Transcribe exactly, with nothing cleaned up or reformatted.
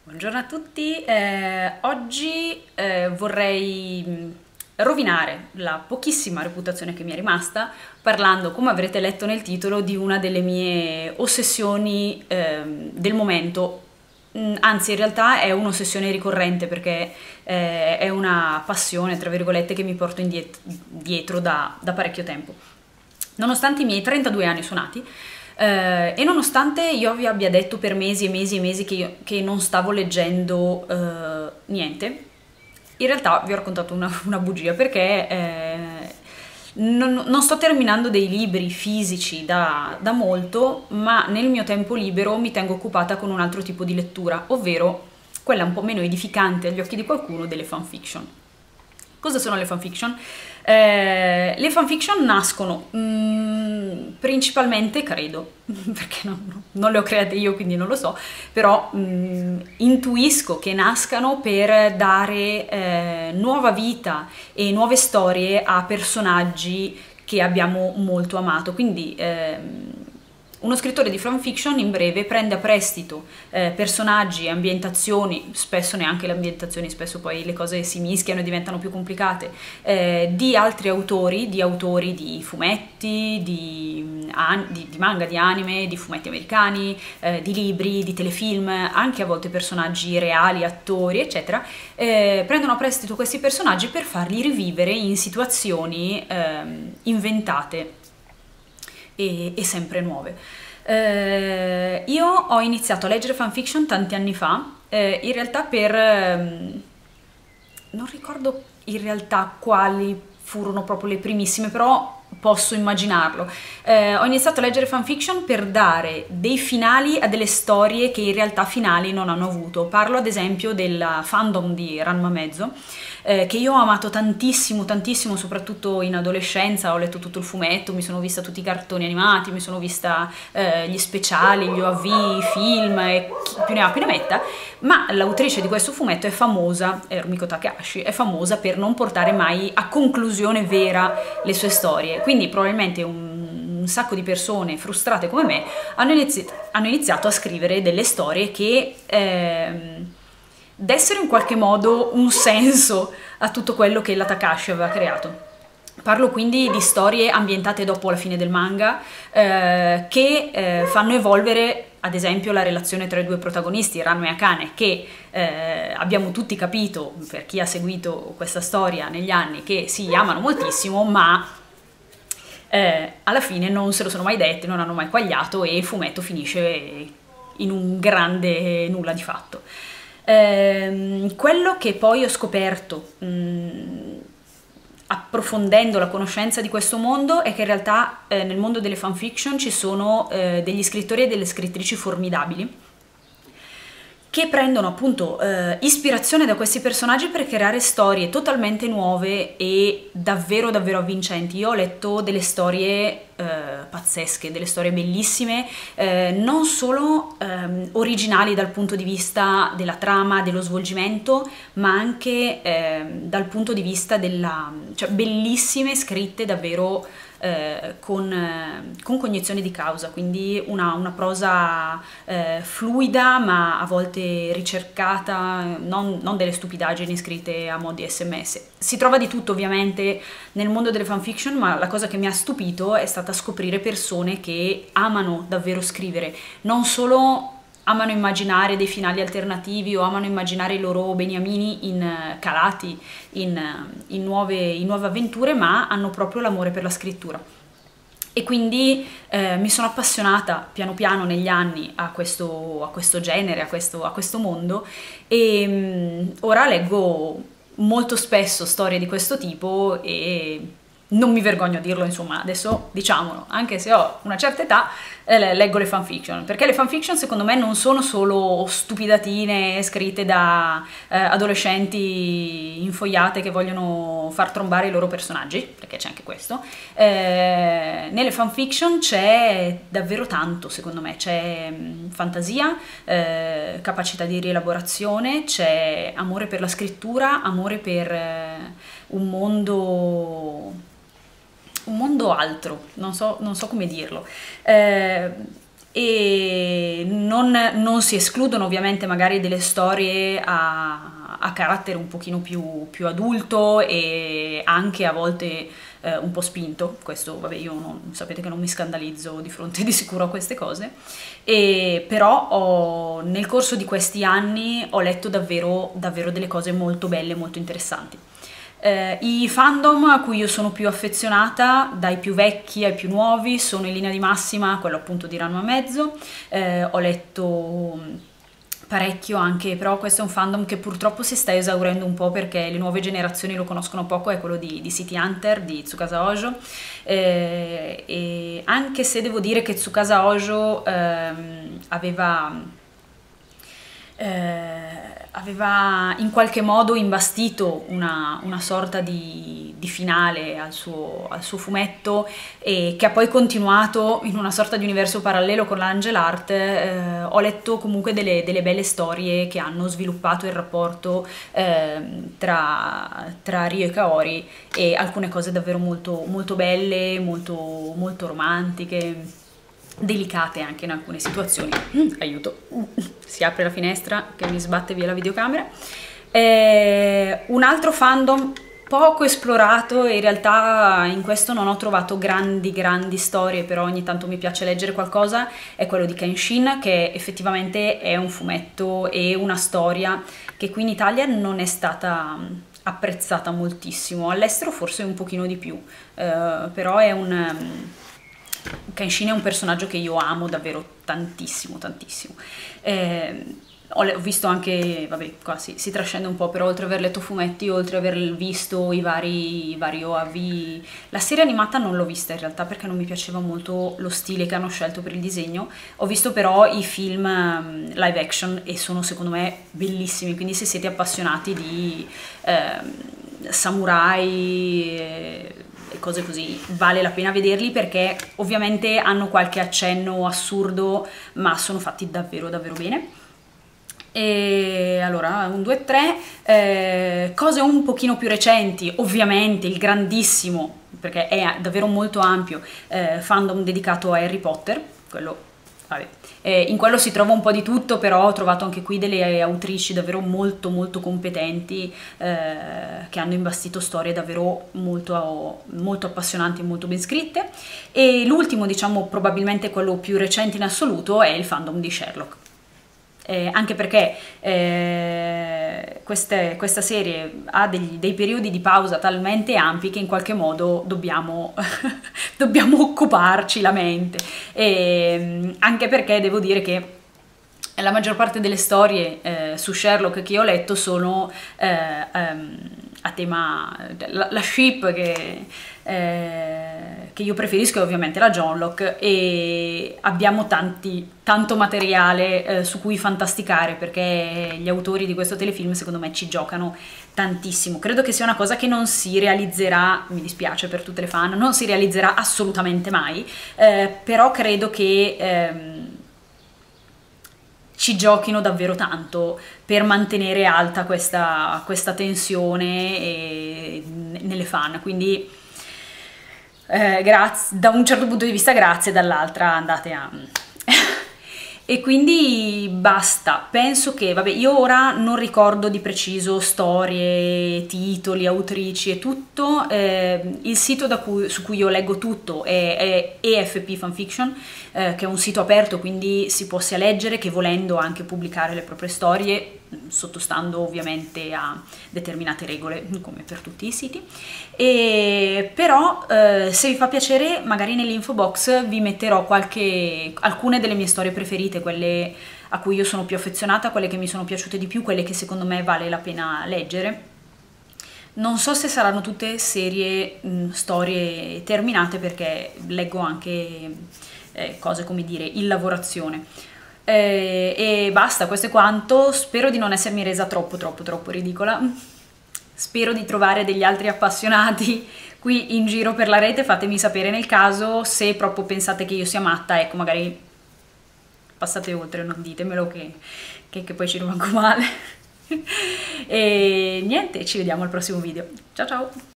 Buongiorno a tutti, eh, oggi eh, vorrei mh, rovinare la pochissima reputazione che mi è rimasta parlando, come avrete letto nel titolo, di una delle mie ossessioni ehm, del momento. Mm, Anzi, in realtà è un'ossessione ricorrente perché eh, è una passione, tra virgolette, che mi porto indiet- dietro da, da parecchio tempo. Nonostante i miei trentadue anni suonati, eh, e nonostante io vi abbia detto per mesi e mesi e mesi che, io- che non stavo leggendo eh, niente, in realtà vi ho raccontato una, una bugia perché eh, non, non sto terminando dei libri fisici da, da molto, ma nel mio tempo libero mi tengo occupata con un altro tipo di lettura, ovvero quella un po' meno edificante agli occhi di qualcuno delle fanfiction. Cosa sono le fanfiction? Eh, le fanfiction nascono mm, principalmente, credo, perché non, non le ho create io, quindi non lo so, però mm, intuisco che nascano per dare eh, nuova vita e nuove storie a personaggi che abbiamo molto amato. Quindi ehm, uno scrittore di fanfiction in breve prende a prestito eh, personaggi, ambientazioni, spesso neanche le ambientazioni, spesso poi le cose si mischiano e diventano più complicate, eh, di altri autori, di autori di fumetti, di, an- di, di manga, di anime, di fumetti americani, eh, di libri, di telefilm, anche a volte personaggi reali, attori, eccetera, eh, prendono a prestito questi personaggi per farli rivivere in situazioni ehm, inventate e, e sempre nuove. Eh, io ho iniziato a leggere fanfiction tanti anni fa, eh, in realtà per... ehm, non ricordo in realtà quali furono proprio le primissime, però posso immaginarlo. Eh, ho iniziato a leggere fanfiction per dare dei finali a delle storie che in realtà finali non hanno avuto. Parlo ad esempio del fandom di Ranma Mezzo, eh, che io ho amato tantissimo, tantissimo, soprattutto in adolescenza. Ho letto tutto il fumetto, mi sono vista tutti i cartoni animati, mi sono vista eh, gli speciali, gli O A V, i film e chi più ne ha più ne metta, ma l'autrice di questo fumetto è famosa, è Rumiko Takahashi, è famosa per non portare mai a conclusione vera le sue storie, quindi probabilmente un, un sacco di persone frustrate come me hanno, inizi- hanno iniziato a scrivere delle storie che ehm, dessero in qualche modo un senso a tutto quello che la Takahashi aveva creato. Parlo quindi di storie ambientate dopo la fine del manga, eh, che eh, fanno evolvere ad esempio la relazione tra i due protagonisti, Ranma e Akane, che eh, abbiamo tutti capito, per chi ha seguito questa storia negli anni, che si amano moltissimo, ma eh, alla fine non se lo sono mai detti, non hanno mai quagliato e il fumetto finisce in un grande nulla di fatto. Ehm, quello che poi ho scoperto mh, approfondendo la conoscenza di questo mondo è che in realtà eh, nel mondo delle fanfiction ci sono eh, degli scrittori e delle scrittrici formidabili che prendono appunto eh, ispirazione da questi personaggi per creare storie totalmente nuove e davvero davvero avvincenti. Io ho letto delle storie eh, pazzesche, delle storie bellissime, eh, non solo ehm, originali dal punto di vista della trama, dello svolgimento, ma anche ehm, dal punto di vista della... cioè bellissime, scritte davvero eh, con, eh, con cognizione di causa, quindi una, una prosa eh, fluida ma a volte ricercata, non, non delle stupidaggini scritte a mo' di sms. Si trova di tutto ovviamente nel mondo delle fanfiction, ma la cosa che mi ha stupito è stata scoprire persone che amano davvero scrivere, non solo amano immaginare dei finali alternativi o amano immaginare i loro beniamini in, uh, calati in, uh, in, nuove, in nuove avventure, ma hanno proprio l'amore per la scrittura. E quindi eh, mi sono appassionata piano piano negli anni a questo, a questo genere, a questo, a questo mondo e mh, ora leggo molto spesso storie di questo tipo e non mi vergogno a dirlo, insomma, adesso diciamolo, anche se ho una certa età, eh, leggo le fanfiction, perché le fanfiction secondo me non sono solo stupidatine scritte da eh, adolescenti infoiate che vogliono far trombare i loro personaggi, perché c'è anche questo. Eh, nelle fanfiction c'è davvero tanto, secondo me, c'è mh, fantasia, eh, capacità di rielaborazione, c'è amore per la scrittura, amore per eh, un mondo un mondo altro, non so, non so come dirlo. Eh, e non, non si escludono ovviamente magari delle storie a, a carattere un pochino più, più adulto e anche a volte eh, un po' spinto. Questo, vabbè, io non, sapete che non mi scandalizzo di fronte di sicuro a queste cose, e però ho, nel corso di questi anni ho letto davvero, davvero delle cose molto belle, molto interessanti. Eh, I fandom a cui io sono più affezionata, dai più vecchi ai più nuovi, sono in linea di massima quello appunto di Ranma e Mezzo. Eh, ho letto parecchio anche, però questo è un fandom che purtroppo si sta esaurendo un po' perché le nuove generazioni lo conoscono poco, è quello di, di City Hunter, di Tsukasa Ojo, eh, e anche se devo dire che Tsukasa Ojo ehm, aveva... Eh, aveva in qualche modo imbastito una, una sorta di, di finale al suo, al suo fumetto, e che ha poi continuato in una sorta di universo parallelo con l'Angel Art. Eh, ho letto comunque delle, delle belle storie che hanno sviluppato il rapporto eh, tra, tra Ryo e Kaori, e alcune cose davvero molto, molto belle, molto, molto romantiche, delicate anche in alcune situazioni. Mm, aiuto, si apre la finestra che mi sbatte via la videocamera. Eh, un altro fandom poco esplorato, e in realtà in questo non ho trovato grandi grandi storie, però ogni tanto mi piace leggere qualcosa, è quello di Kenshin, che effettivamente è un fumetto e una storia che qui in Italia non è stata apprezzata moltissimo, all'estero forse un pochino di più, eh, però è un... Kenshin è un personaggio che io amo davvero tantissimo, tantissimo. Eh, ho visto anche, vabbè, qua si, si trascende un po', però oltre ad aver letto fumetti, oltre ad aver visto i vari, i vari O A V, la serie animata non l'ho vista in realtà perché non mi piaceva molto lo stile che hanno scelto per il disegno. Ho visto però i film um, live action e sono secondo me bellissimi, quindi se siete appassionati di eh, samurai... Eh, cose così, vale la pena vederli perché ovviamente hanno qualche accenno assurdo, ma sono fatti davvero davvero bene. E allora, un, due, tre, eh, cose un pochino più recenti, ovviamente il grandissimo, perché è davvero molto ampio, eh, fandom dedicato a Harry Potter, quello, vabbè. Eh, in quello si trova un po' di tutto, però ho trovato anche qui delle autrici davvero molto molto competenti, eh, che hanno imbastito storie davvero molto, molto appassionanti e molto ben scritte. E l'ultimo, diciamo probabilmente quello più recente in assoluto, è il fandom di Sherlock. Eh, anche perché eh, queste, questa serie ha degli, dei periodi di pausa talmente ampi che in qualche modo dobbiamo, dobbiamo occuparci la mente, e, anche perché devo dire che la maggior parte delle storie eh, su Sherlock che io ho letto sono eh, um, a tema, la, la ship che, eh, che io preferisco è ovviamente la Johnlock, e abbiamo tanti, tanto materiale eh, su cui fantasticare perché gli autori di questo telefilm secondo me ci giocano tantissimo. Credo che sia una cosa che non si realizzerà, mi dispiace per tutte le fan, non si realizzerà assolutamente mai, eh, però credo che... Ehm, ci giochino davvero tanto per mantenere alta questa, questa tensione e, nelle fan, quindi eh, grazie, da un certo punto di vista grazie, dall'altra andate a... E quindi basta, penso che, vabbè, io ora non ricordo di preciso storie, titoli, autrici e tutto, eh, il sito da cui, su cui io leggo tutto è, è E F P Fanfiction, eh, che è un sito aperto, quindi si può sia leggere che volendo anche pubblicare le proprie storie, sottostando ovviamente a determinate regole, come per tutti i siti. E però eh, se vi fa piacere, magari nell'info box vi metterò qualche, alcune delle mie storie preferite, quelle a cui io sono più affezionata, quelle che mi sono piaciute di più, quelle che secondo me vale la pena leggere. Non so se saranno tutte serie, mh, storie terminate, perché leggo anche eh, cose, come dire, in lavorazione. Eh, e basta, questo è quanto. Spero di non essermi resa troppo troppo troppo ridicola. Spero di trovare degli altri appassionati qui in giro per la rete, fatemi sapere nel caso. Se proprio pensate che io sia matta, ecco, magari passate oltre, non ditemelo che, che, che poi ci rimango male. E niente, ci vediamo al prossimo video. Ciao ciao!